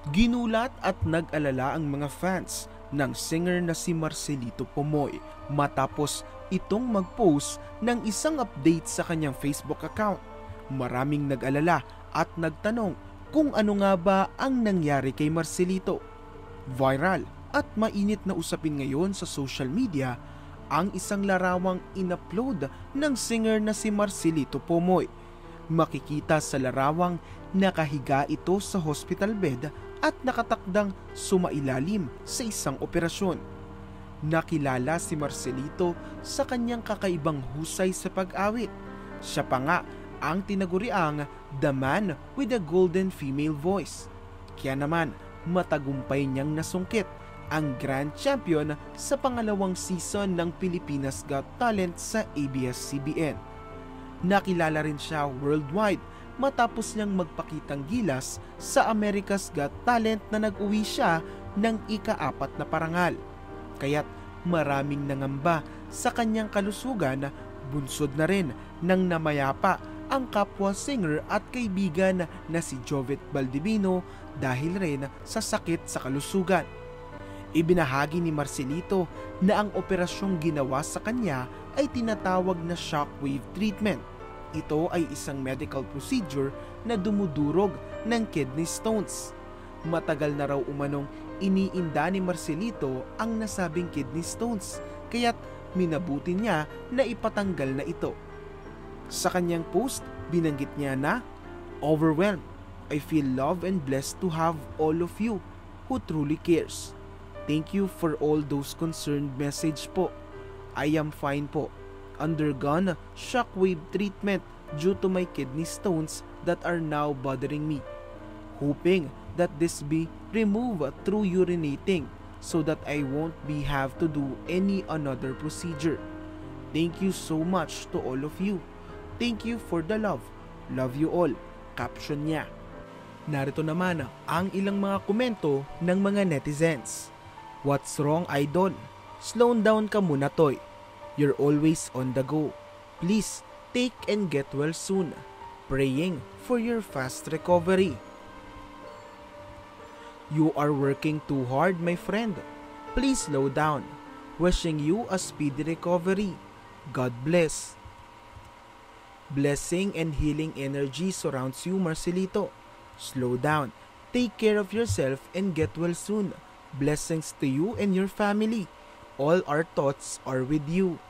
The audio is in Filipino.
Ginulat at nag-alala ang mga fans ng singer na si Marcelito Pomoy matapos itong mag-post ng isang update sa kanyang Facebook account. Maraming nag-alala at nagtanong kung ano nga ba ang nangyari kay Marcelito. Viral at mainit na usapin ngayon sa social media ang isang larawang in-upload ng singer na si Marcelito Pomoy. Makikita sa larawang nakahiga ito sa hospital bed at nakatakdang sumailalim sa isang operasyon. Nakilala si Marcelito sa kanyang kakaibang husay sa pag-awit. Siya pa nga ang tinaguriang the man with a golden female voice. Kaya naman matagumpay niyang nasungkit ang Grand Champion sa pangalawang season ng Pilipinas Got Talent sa ABS-CBN. Nakilala rin siya worldwide matapos niyang magpakitang gilas sa America's Got Talent na nag-uwi siya ng ika-4 na parangal. Kaya't maraming nangamba sa kanyang kalusugan, bunsod na rin ng namayapa ang kapwa singer at kaibigan na si Jovet Baldivino dahil rin sa sakit sa kalusugan. Ibinahagi ni Marcelito na ang operasyong ginawa sa kanya ay tinatawag na shockwave treatment. Ito ay isang medical procedure na dumudurog ng kidney stones. Matagal na raw umanong iniinda ni Marcelito ang nasabing kidney stones, kaya't minabuti niya na ipatanggal na ito. Sa kanyang post, binanggit niya na, "Overwhelmed. I feel loved and blessed to have all of you who truly cares. Thank you for all those concerned message po. I am fine po. Undergone shockwave treatment due to my kidney stones that are now bothering me. Hoping that this be removed through urinating so that I won't be have to do any another procedure. Thank you so much to all of you. Thank you for the love. Love you all." Caption niya. Narito naman ang ilang mga komento ng mga netizens. "What's wrong, idol? Slow down ka muna, Toy. You're always on the go. Please take and get well soon. Praying for your fast recovery. You are working too hard, my friend. Please slow down. Wishing you a speedy recovery. God bless. Blessing and healing energy surrounds you, Marcelito. Slow down. Take care of yourself and get well soon. Blessings to you and your family. All our thoughts are with you."